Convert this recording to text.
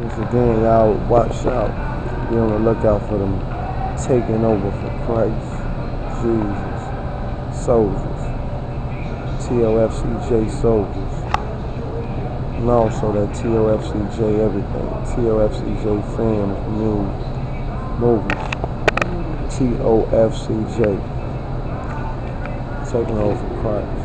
Once again, y'all watch out. Be on the lookout for them taking over for Christ, Jesus, soldiers, TOFCJ soldiers, and also that TOFCJ everything, TOFCJ fans, movies, TOFCJ taking over for Christ.